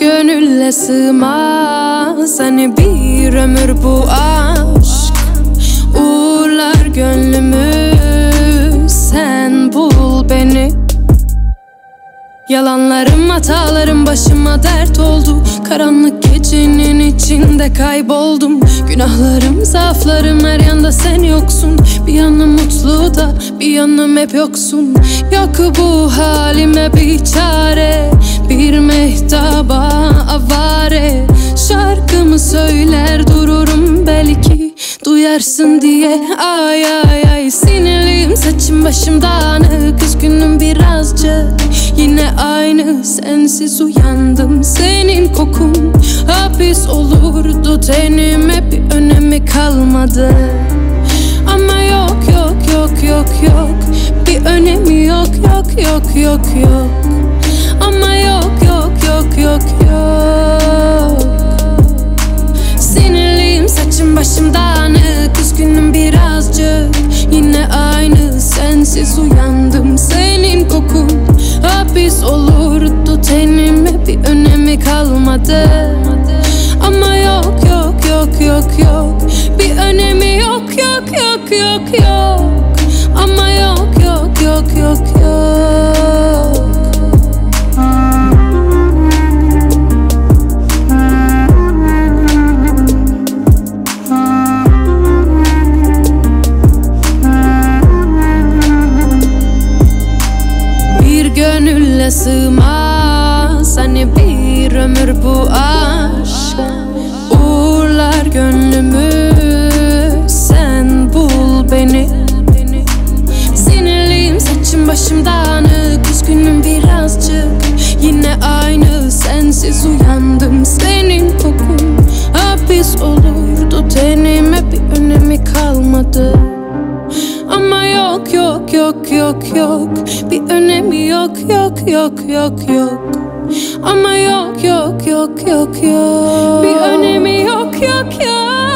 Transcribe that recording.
gönülle sığmaz hani bir ömür bu aşk. Uğurlar gönlümü, sen bul beni. Yalanlarım, hatalarım başıma dert oldu. Karanlık gecenin içinde kayboldum. Günahlarım, zaaflarım, her yanda sen yoksun. Bir yanım mutlu da bir yanım hep yoksun. Yok bu halime bir çare, bir mehtaba avare. Şarkımı söyler dururum, belki duyarsın diye. Ay ay ay, sinirliyim, saçım başım dağınık, üzgünüm birazcık. Yine aynı, sensiz uyandım. Senin kokun hapis olurdu tenime, bir önemi kalmadı. Ama yok yok yok yok yok, bir önemi yok yok yok yok yok. Ama yok yok yok yok yok. Sinirliyim, saçım başım dağınık, üzgünüm birazcık. Yine aynı, sensiz uyandım. Senin kokun hapis olurdu tenime, bir önemi kalmadı. Ama yok yok yok yok yok, bir önemi yok yok yok yok yok. Ama yok yok yok yok yok. Gönülle sığmaz hani bir ömür bu aşk. Uğurlar gönlümü, sen bul beni. Sinirliyim, saçım başım dağınık, üzgünüm birazcık. Yine aynı, sensiz uyandım. Senin kokun hapis olurdu tenime, bir önemi kalmadı. Ama yok yok yok yok yok, bir önemi yok yok yok yok yok. Ama yok yok yok yok yok, bir önemi yok yok yok.